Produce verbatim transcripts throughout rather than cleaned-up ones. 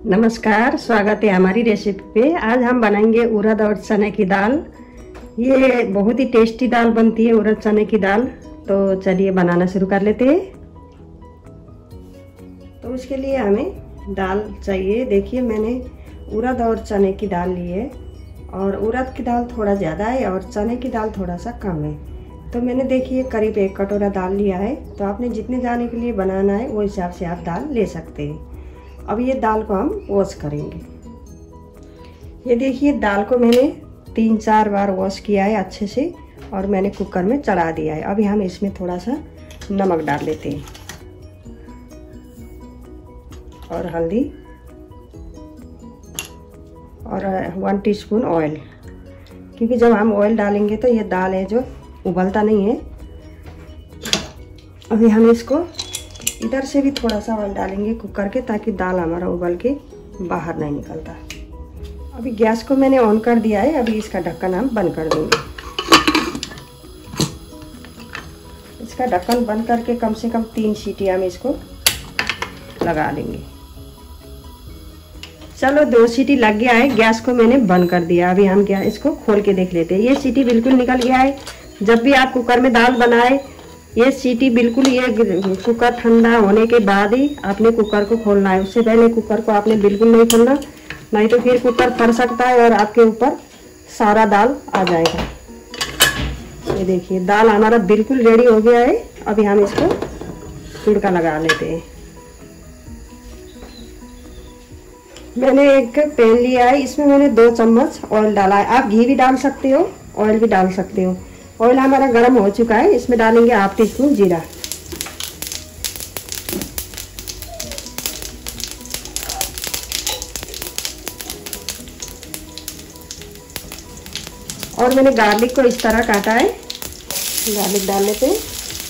नमस्कार, स्वागत है हमारी रेसिपी पे। आज हम बनाएंगे उड़द और चने की दाल। ये बहुत ही टेस्टी दाल बनती है, उड़द चने की दाल। तो चलिए बनाना शुरू कर लेते हैं। तो उसके लिए हमें दाल चाहिए। देखिए, मैंने उड़द और चने की दाल ली है, और उड़द की दाल थोड़ा ज़्यादा है और चने की दाल थोड़ा सा कम है। तो मैंने देखिए करीब एक कटोरा दाल लिया है। तो आपने जितने जाने के लिए बनाना है वो हिसाब से आप दाल ले सकते हैं। अब ये दाल को हम वॉश करेंगे। ये देखिए, दाल को मैंने तीन चार बार वॉश किया है अच्छे से, और मैंने कुकर में चढ़ा दिया है। अभी हम इसमें थोड़ा सा नमक डाल लेते हैं और हल्दी और वन टीस्पून ऑयल, क्योंकि जब हम ऑयल डालेंगे तो ये दाल है जो उबलता नहीं है। अभी हम इसको इधर से भी थोड़ा सा ऑयल डालेंगे कुकर के, ताकि दाल हमारा उबल के बाहर नहीं निकलता। अभी गैस को मैंने ऑन कर दिया है। अभी इसका ढक्कन हम बंद कर देंगे। इसका ढक्कन बंद करके कम से कम तीन सीटी हम इसको लगा लेंगे। चलो, दो सीटी लग गया है। गैस को मैंने बंद कर दिया। अभी हम क्या इसको खोल के देख लेते हैं। ये सीटी बिल्कुल निकल गया है। जब भी आप कुकर में दाल बनाए, ये सीटी बिल्कुल, ये कुकर ठंडा होने के बाद ही आपने कुकर को खोलना है। उससे पहले कुकर को आपने बिल्कुल नहीं खोलना, नहीं तो फिर कुकर फट सकता है और आपके ऊपर सारा दाल आ जाएगा। ये देखिए, दाल हमारा बिल्कुल रेडी हो गया है। अभी हम इसको तुड़का लगा लेते हैं। मैंने एक पैन लिया है, इसमें मैंने दो चम्मच ऑयल डाला है। आप घी भी डाल सकते हो, ऑयल भी डाल सकते हो। ऑयल हमारा गर्म हो चुका है। इसमें डालेंगे हाफ टी स्पून जीरा, और मैंने गार्लिक को इस तरह काटा है। गार्लिक डाल लेते हैं।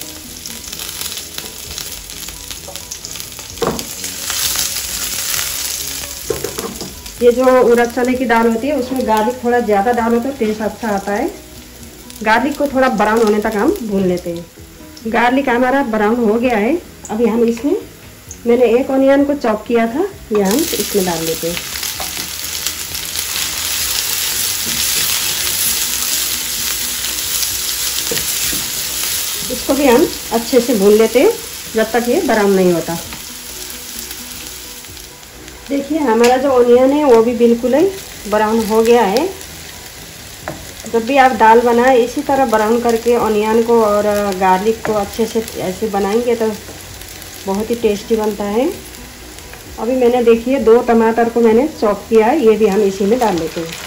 ये जो उड़द चने की दाल होती है उसमें गार्लिक थोड़ा ज़्यादा डालो तो टेस्ट अच्छा आता है। गार्लिक को थोड़ा ब्राउन होने तक हम भून लेते हैं। गार्लिक हमारा ब्राउन हो गया है। अभी हम इसमें, मैंने एक ऑनियन को चॉप किया था, ये हम इसमें डाल लेते हैं। इसको भी हम अच्छे से भून लेते हैं जब तक ये ब्राउन नहीं होता। देखिए, हमारा जो ऑनियन है वो भी बिल्कुल ही ब्राउन हो गया है। जब भी आप दाल बनाएं, इसी तरह ब्राउन करके ऑनियन को और गार्लिक को अच्छे से ऐसे बनाएंगे तो बहुत ही टेस्टी बनता है। अभी मैंने देखिए दो टमाटर को मैंने चॉप किया है, ये भी हम इसी में डाल लेते हैं।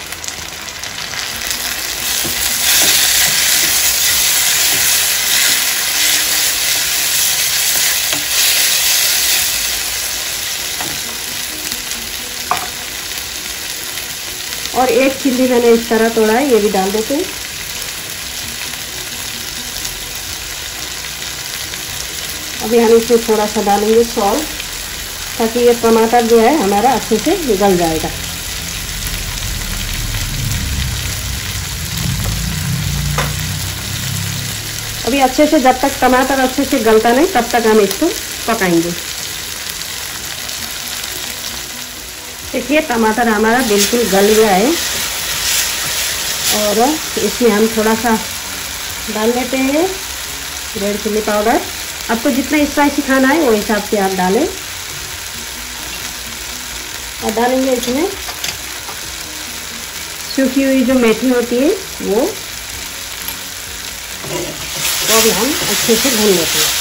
और एक चिल्ली मैंने इस तरह तोड़ा है, ये भी डाल देते हैं। अभी हम इसमें थोड़ा सा डालेंगे सॉल्ट, ताकि ये टमाटर जो है हमारा अच्छे से गल जाएगा। अभी अच्छे से, जब तक टमाटर अच्छे से गलता नहीं तब तक हम इसको पकाएंगे। देखिए, टमाटर हमारा बिल्कुल गल गया है, और इसमें हम थोड़ा सा डाल लेते हैं रेड चिल्ली पाउडर। आपको जितना स्पाइसी खाना है वो हिसाब से आप डालें। और डालेंगे इसमें सूखी हुई जो मेथी होती है वो वो भी हम अच्छे से भून लेते हैं।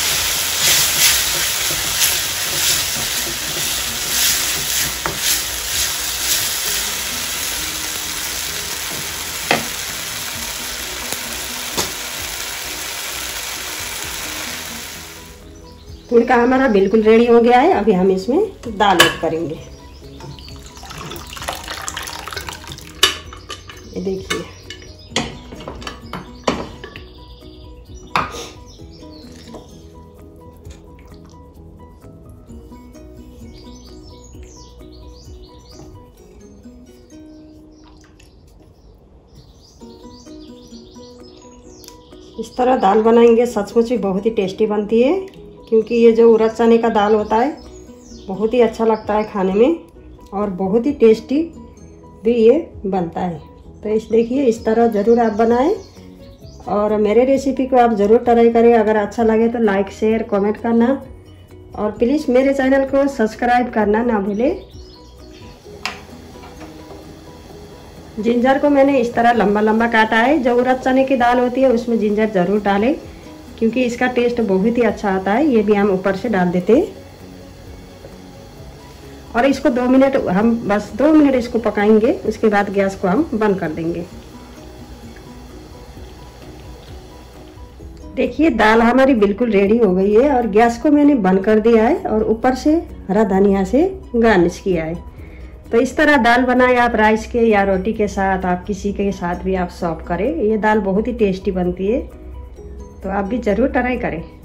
तुड़का हमारा बिल्कुल रेडी हो गया है। अभी हम इसमें दाल ऐड करेंगे। ये देखिए, इस तरह दाल बनाएंगे सचमुच ही बहुत ही टेस्टी बनती है। क्योंकि ये जो उड़द चने का दाल होता है बहुत ही अच्छा लगता है खाने में। और बहुत ही टेस्टी भी ये बनता है। तो इस देखिए इस तरह ज़रूर आप बनाएं और मेरे रेसिपी को आप ज़रूर ट्राई करें। अगर अच्छा लगे तो लाइक शेयर कमेंट करना और प्लीज़ मेरे चैनल को सब्सक्राइब करना ना भूलें। जिंजर को मैंने इस तरह लंबा लंबा काटा है। जो उड़द चने की दाल होती है उसमें जिंजर ज़रूर डालें क्योंकि इसका टेस्ट बहुत ही अच्छा आता है। ये भी हम ऊपर से डाल देते हैं और इसको दो मिनट हम बस दो मिनट इसको पकाएंगे। उसके बाद गैस को हम बंद कर देंगे। देखिए दाल हमारी बिल्कुल रेडी हो गई है और गैस को मैंने बंद कर दिया है और ऊपर से हरा धनिया से गार्निश किया है। तो इस तरह दाल बनाए आप राइस के या रोटी के साथ, आप किसी के साथ भी आप सर्व करें। ये दाल बहुत ही टेस्टी बनती है, तो आप भी ज़रूर ट्राई करें।